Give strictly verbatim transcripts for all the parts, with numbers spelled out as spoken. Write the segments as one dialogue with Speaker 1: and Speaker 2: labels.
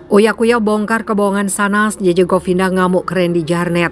Speaker 1: Uya Kuya bongkar kebohongan Sanas, J J Govinda ngamuk ke Randy Jarnet.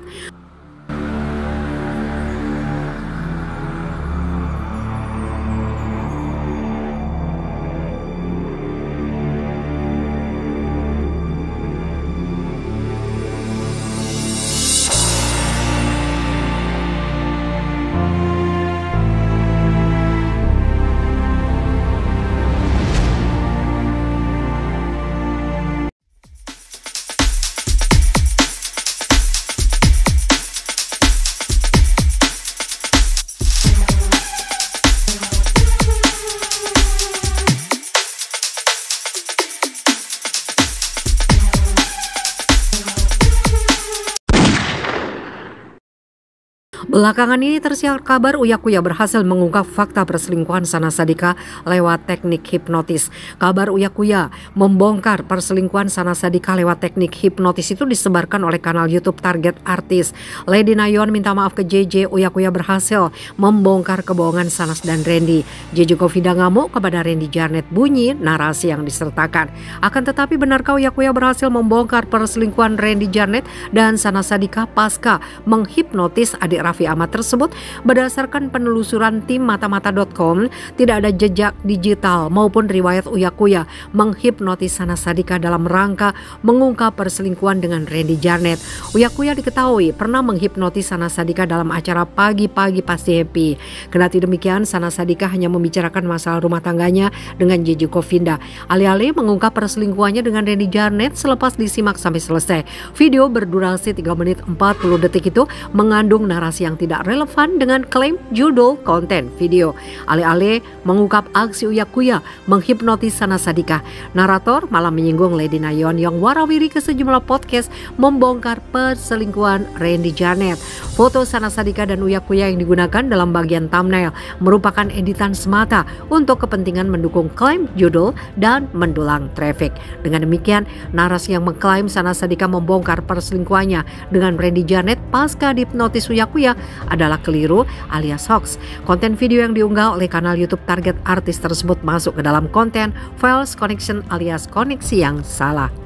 Speaker 1: Belakangan ini tersiar kabar Uya Kuya berhasil mengungkap fakta perselingkuhan Sanas Sadika lewat teknik hipnotis. Kabar Uya Kuya membongkar perselingkuhan Sanas Sadika lewat teknik hipnotis itu disebarkan oleh kanal YouTube Target Artis. Lady Nayon minta maaf ke J J. Uya Kuya berhasil membongkar kebohongan Sanas dan Randy. J J Govinda ngamuk kepada Randy Jarnet, bunyi narasi yang disertakan. Akan tetapi benarkah Uya Kuya berhasil membongkar perselingkuhan Randy Jarnet dan Sanas Sadika pasca menghipnotis adik Raffi Ahmad tersebut? Berdasarkan penelusuran tim matamata dot com, tidak ada jejak digital maupun riwayat Uya Kuya menghipnotis Sanas Sadika dalam rangka mengungkap perselingkuhan dengan Randy Jarnet. Uya Kuya diketahui pernah menghipnotis Sanas Sadika dalam acara Pagi-Pagi Pasti Happy. Kendati demikian, Sanas Sadika hanya membicarakan masalah rumah tangganya dengan J J Govinda. Alih-alih mengungkap perselingkuhannya dengan Randy Jarnet selepas disimak sampai selesai. Video berdurasi tiga menit empat puluh detik itu mengandung narasi yang tidak relevan dengan klaim judul konten video. Alih-alih mengungkap aksi Uya Kuya menghipnotis Sanas Sadika, narator malah menyinggung Lady Nayon yang warawiri ke sejumlah podcast membongkar perselingkuhan Randy Jarnet. Foto Sanas Sadika dan Uya Kuya yang digunakan dalam bagian thumbnail merupakan editan semata untuk kepentingan mendukung klaim judul dan mendulang traffic. Dengan demikian, narasi yang mengklaim Sanas Sadika membongkar perselingkuhannya dengan Randy Jarnet pasca dihipnotis Uya Kuya adalah keliru alias hoax. Konten video yang diunggah oleh kanal YouTube Target Artis tersebut masuk ke dalam konten false connection alias koneksi yang salah.